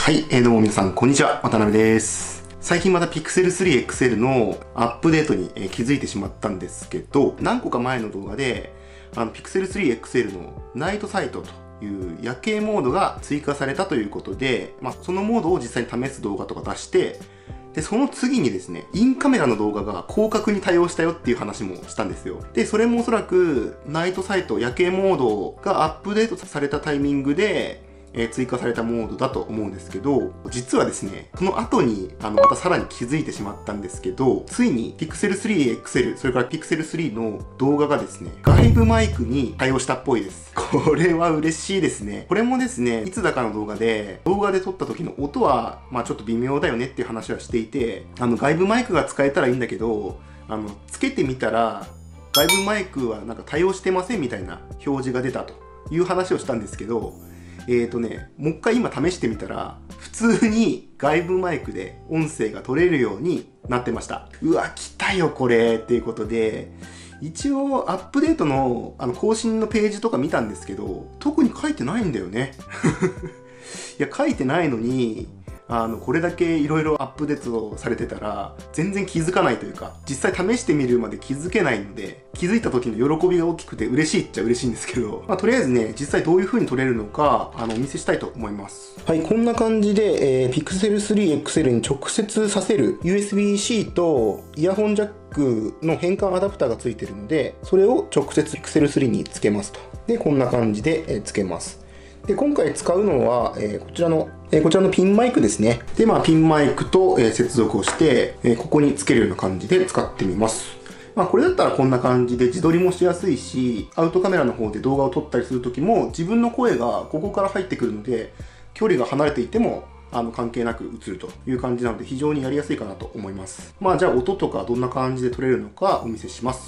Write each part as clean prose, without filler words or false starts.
はい、どうも皆さん、こんにちは。渡辺です。最近また Pixel 3 XL のアップデートに気づいてしまったんですけど、何個か前の動画で、Pixel 3 XL のナイトサイトという夜景モードが追加されたということで、そのモードを実際に試す動画とか出して、で、その次にですね、インカメラの動画が広角に対応したよっていう話もしたんですよ。で、それもおそらく、ナイトサイト夜景モードがアップデートされたタイミングで、追加されたモードだと思うんですけど、実はですね、その後に、またさらに気づいてしまったんですけど、ついに Pixel 3 XL、それから Pixel 3の動画がですね、外部マイクに対応したっぽいです。これは嬉しいですね。これもですね、いつだかの動画で撮った時の音は、ちょっと微妙だよねっていう話はしていて、外部マイクが使えたらいいんだけど、つけてみたら、外部マイクはなんか対応してませんみたいな表示が出たという話をしたんですけど、もう一回今試してみたら、普通に外部マイクで音声が取れるようになってました。うわ、来たよこれっていうことで、一応アップデートの更新のページとか見たんですけど、特に書いてないんだよね。いや、書いてないのに、これだけいろいろアップデートされてたら、全然気づかないというか、実際試してみるまで気づけないので、気づいた時の喜びが大きくて嬉しいっちゃ嬉しいんですけど、とりあえずね、実際どういう風に撮れるのか、お見せしたいと思います。はい、こんな感じで、Pixel 3 XL に直接させる USB-C とイヤホンジャックの変換アダプターがついてるので、それを直接 Pixel 3につけますと。で、こんな感じで、つけます。で、今回使うのは、こちらのピンマイクですね。で、ピンマイクと、接続をして、ここにつけるような感じで使ってみます。これだったらこんな感じで自撮りもしやすいし、アウトカメラの方で動画を撮ったりするときも、自分の声がここから入ってくるので、距離が離れていても、関係なく映るという感じなので、非常にやりやすいかなと思います。じゃあ音とかどんな感じで撮れるのかお見せします。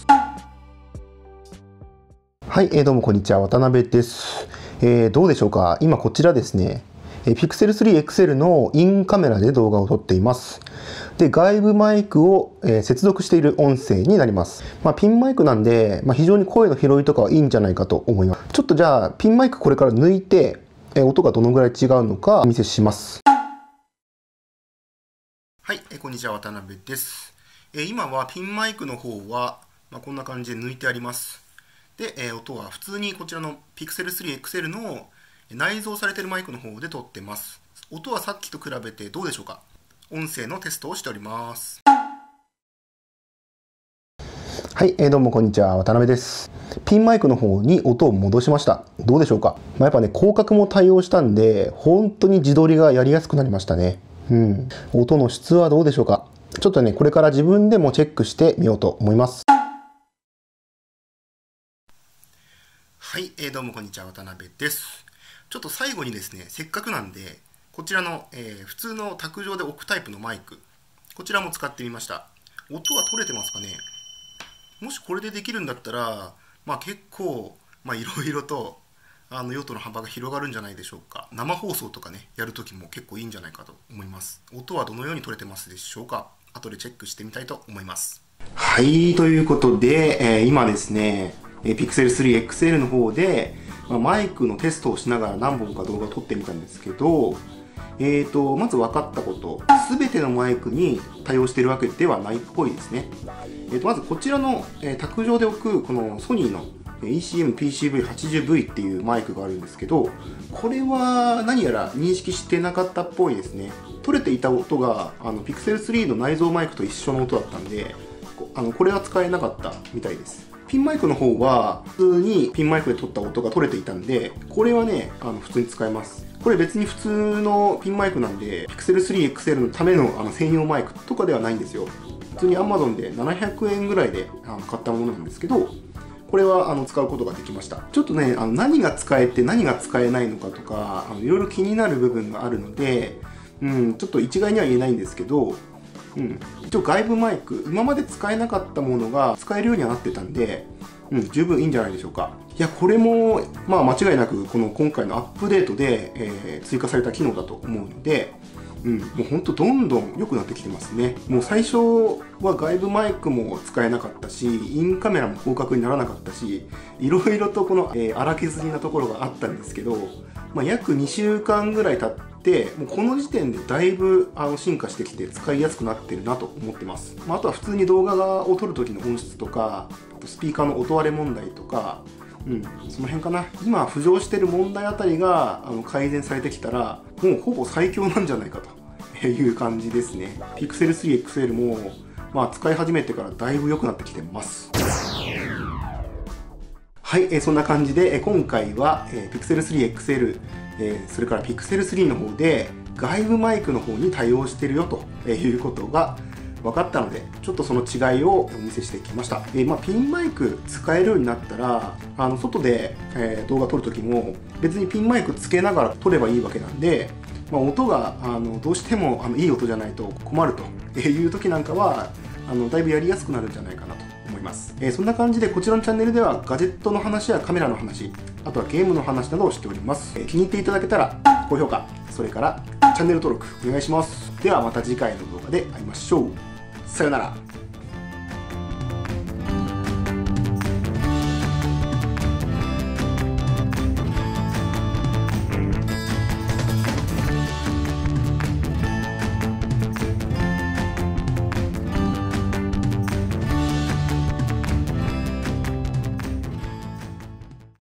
はい、どうもこんにちは。渡辺です。どうでしょうか。今こちらですね、Pixel 3 XL のインカメラで動画を撮っています。で、外部マイクを、接続している音声になります。ピンマイクなんで、非常に声の拾いとかはいいんじゃないかと思います。ちょっとじゃあ、ピンマイクこれから抜いて、音がどのぐらい違うのかお見せします。はい、こんにちは。渡辺です。今はピンマイクの方は、こんな感じで抜いてあります。で、音は普通にこちらの Pixel 3 XL の内蔵されているマイクの方で撮ってます。音はさっきと比べてどうでしょうか。音声のテストをしております。はい、どうもこんにちは。渡辺です。ピンマイクの方に音を戻しました。どうでしょうか。やっぱね、広角も対応したんで、本当に自撮りがやりやすくなりましたね。音の質はどうでしょうか。ちょっとね、これから自分でもチェックしてみようと思います。はい、どうもこんにちは。渡辺です。ちょっと最後にですね、せっかくなんで、こちらの、普通の卓上で置くタイプのマイク、こちらも使ってみました。音は取れてますかね。もしこれでできるんだったら、結構、いろいろと、用途の幅が広がるんじゃないでしょうか。生放送とかね、やるときも結構いいんじゃないかと思います。音はどのように取れてますでしょうか。後でチェックしてみたいと思います。はい、ということで、今ですね、Pixel 3 XL の方で、マイクのテストをしながら何本か動画を撮ってみたんですけど、まず分かったこと、すべてのマイクに対応しているわけではないっぽいですね。まずこちらの、卓上で置くこのソニーの ECM-PCV80V っていうマイクがあるんですけど、これは何やら認識してなかったっぽいですね。取れていた音がPixel 3の内蔵マイクと一緒の音だったんで、これは使えなかったみたいです。ピンマイクの方は普通にピンマイクで撮った音が取れていたんで、これはね、普通に使えます。これ別に普通のピンマイクなんで、Pixel 3 XL のための専用マイクとかではないんですよ。普通に Amazon で700円ぐらいで買ったものなんですけど、これは使うことができました。ちょっとね、何が使えて何が使えないのかとか、いろいろ気になる部分があるので、ちょっと一概には言えないんですけど、一応外部マイク、今まで使えなかったものが使えるようにはなってたんで、十分いいんじゃないでしょうか。いや、これも、間違いなく、今回のアップデートで、追加された機能だと思うので、もうほんとどんどん良くなってきてますね。もう最初は外部マイクも使えなかったし、インカメラも広角にならなかったし、いろいろとこの、荒削りなところがあったんですけど、約2週間ぐらい経って、もうこの時点でだいぶ進化してきて使いやすくなってるなと思ってます。あとは普通に動画を撮る時の音質とか、あとスピーカーの音割れ問題とか、その辺かな。今浮上してる問題あたりが改善されてきたら、もうほぼ最強なんじゃないかという感じですね。Pixel 3 XL も、使い始めてからだいぶ良くなってきてます。はい、そんな感じで、今回は、Pixel 3 XL、それから Pixel 3の方で外部マイクの方に対応してるよということが分かったので、ちょっとその違いをお見せしてきました。ピンマイク使えるようになったら、外で、動画撮るときも別にピンマイクつけながら撮ればいいわけなんで、音がどうしてもいい音じゃないと困るという時なんかはだいぶやりやすくなるんじゃないかなと思います。そんな感じでこちらのチャンネルではガジェットの話やカメラの話、あとはゲームの話などをしております。気に入っていただけたら高評価、それからチャンネル登録お願いします。ではまた次回の動画で会いましょう。さよなら。